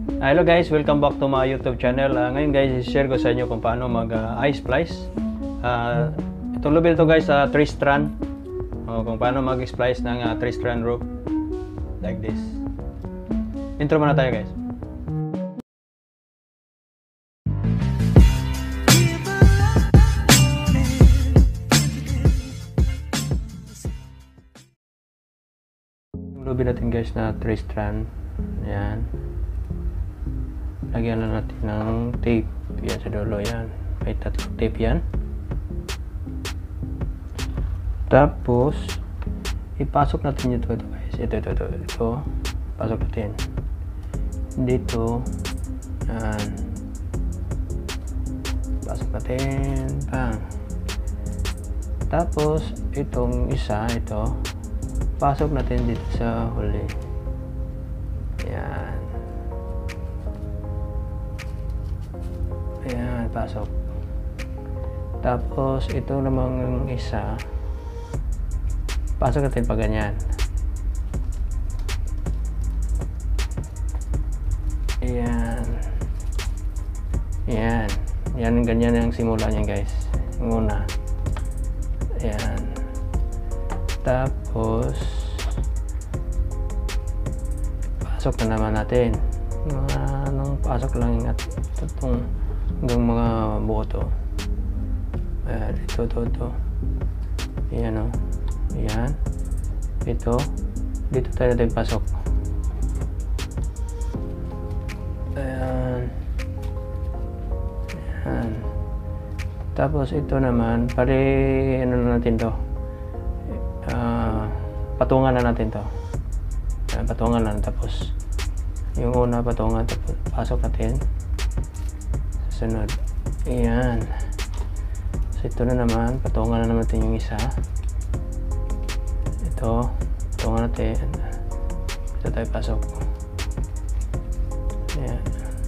Hello guys, welcome back to my YouTube channel. Ngayon guys, i-share ko sa inyo kung paano mag i-splice. Itong level to guys, 3 strand. Kung paano mag-splice ng 3 strand rope like this. Intro muna tayo guys. Yung level natin guys na 3 strand. Ayan. Lagyan na natin ng tape. Yan sa dulo yan. May tatlong tape yan. Tapos ipasok natin ito guys. Ito. Pasok natin. Dito. Yan. Pasok natin. Bang. Tapos itong isa, ito. Pasok natin dito sa huli. Yan. Ayan, pasok. Tapos, ito namang isa. Pasok natin pa ganyan. Ayan. Ayan. Yan, ganyan ang simula niya guys. Yung una. Ayan. Tapos, pasok na naman natin. Anong pasok lang at itong hanggang mga buo to. Ayan, ito. Ayan o. Ayan. Ito. Dito tayo natin pasok. Ayan. Ayan. Tapos ito naman, ano na natin to. Patungan na natin to. Ayan, patungan lang. Tapos yung una patungan, tapos pasok natin. Sunod. Ayan. So ito na naman. Patungan na naman natin yung isa. Ito. Patungan natin. Ito tayo pasok. Ayan.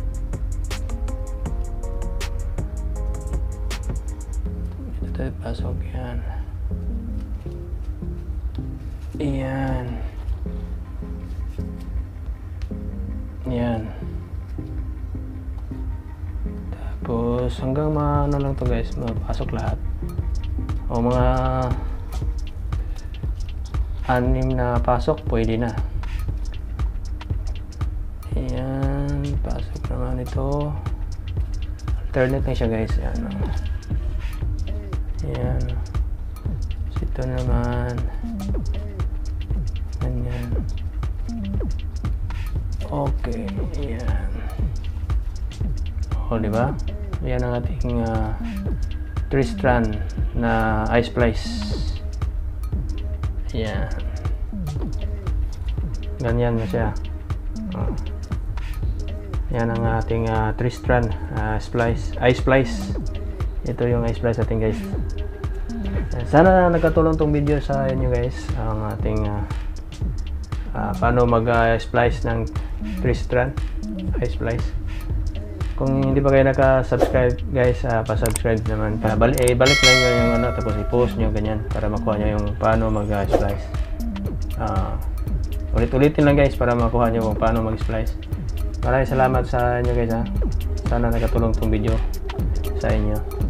Ito tayo pasok. Ayan. Ayan. Ayan. Tapos hanggang ano lang to guys, mapasok lahat. O mga 6 na pasok, pwede na. Ayan, pasok naman ito. Alternate na siya guys. Ayan. Ayan. So, ito naman. Ganyan. Okay, ayan. O, diba? Yan ang ating 3 strand na i-splice. Ayan. Ganyan na siya. Yan ang ating 3 strand i-splice. Ito yung i-splice natin guys. Sana nagkatulong tong video sa inyo guys. Ang ating paano mag-splice ng 3 strand i-splice. Kung hindi pa kayo naka-subscribe guys, pa-subscribe naman. Balik lang nyo yung tapos i-post nyo ganyan para makuha nyo yung paano mag-splice. Ulit-ulitin lang guys para makuha nyo kung paano mag-splice. Maraming salamat sa inyo guys. Sana nakatulong tong video sa inyo.